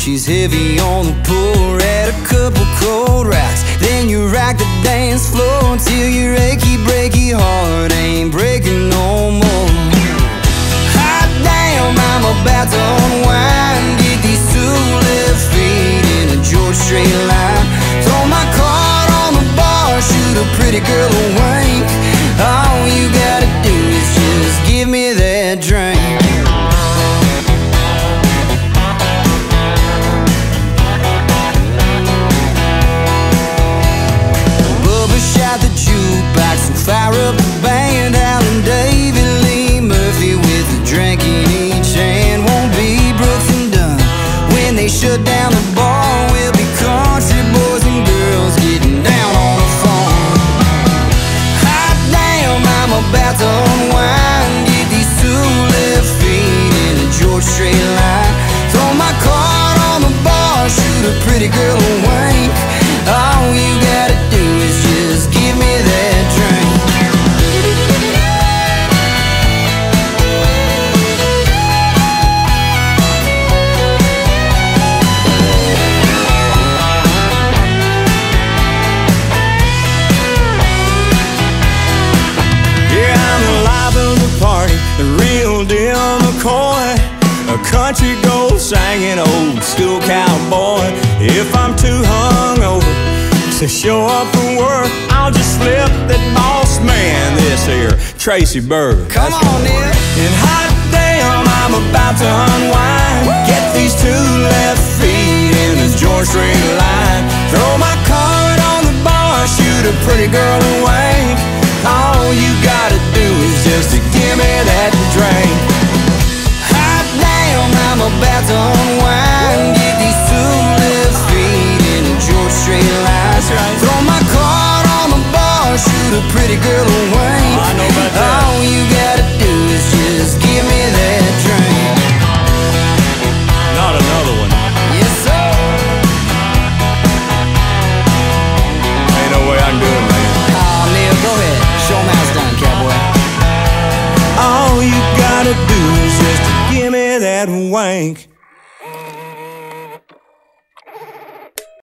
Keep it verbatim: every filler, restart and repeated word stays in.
She's heavy on the pull, at a couple cold racks. Then you rack the dance floor until your achy, breaky heart ain't breaking no more. Hot damn, I'm about to unwind. Get these two left feet in a George straight line. Throw my card on the bar, shoot a pretty girl a wink. All you gotta do is just give me that drink. Fire up the band, Alan, David, Lee Murphy with a drink in each hand. Won't be Brooks and Dunn when they shut down the bar. We'll be country boys and girls getting down on the phone. Hot damn, I'm about to unwind. Get these two left feet in a George straight line. Throw my card on the bar, shoot a pretty girl a wink. All you gotta do is just give me that drink. The real deal McCoy, a country gold singing old school cowboy. If I'm too hungover to show up for work, I'll just slip that boss man this here Tracy Berg. Come on, Neil. And hot damn, I'm about to unwind. Get these two left feet in this George Street line. Throw my card on the bar, shoot a pretty girl away. All you gotta do is just to give me that drink. Hot damn, I'm about to unwind. Get these two left feet in a George straight line. Right. Throw my card on the bar, shoot a pretty girl away. Oh, I know about that. All you gotta do is just give me that drink. Not another one. Yes, sir. Ain't no way I can do it, man. Oh, Neil, go ahead. Show 'em how it's done, cowboy. All you gotta do is just give me that wank.